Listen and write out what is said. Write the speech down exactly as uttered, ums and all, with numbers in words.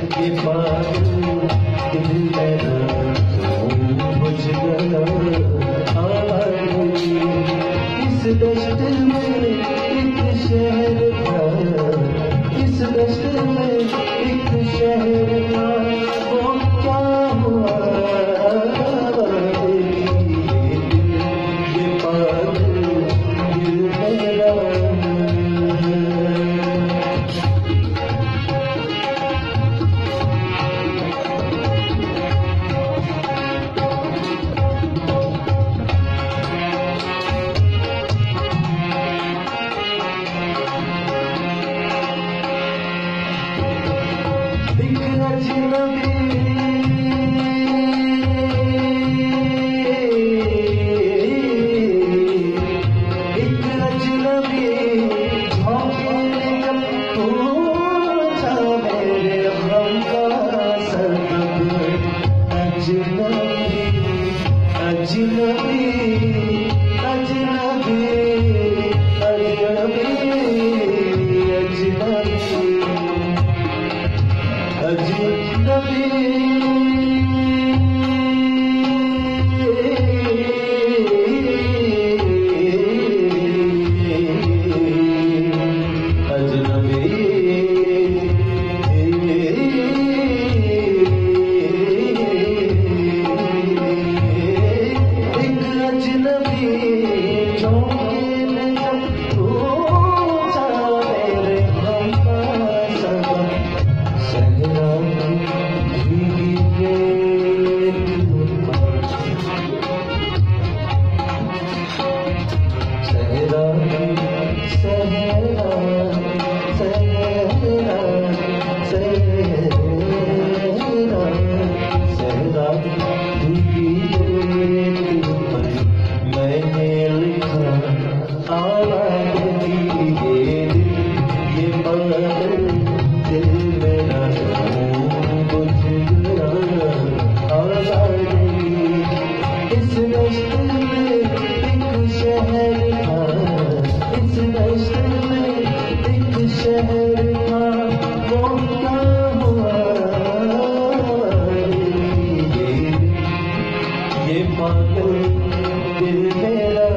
ये पागल दिल मेरा बुझ गया आवाज़। इस दश्त में एक शहर था, इस दश्त में एक शहर था, वो क्या हुआ ये पागल दिल मेरा। ये पागल दिल मेरा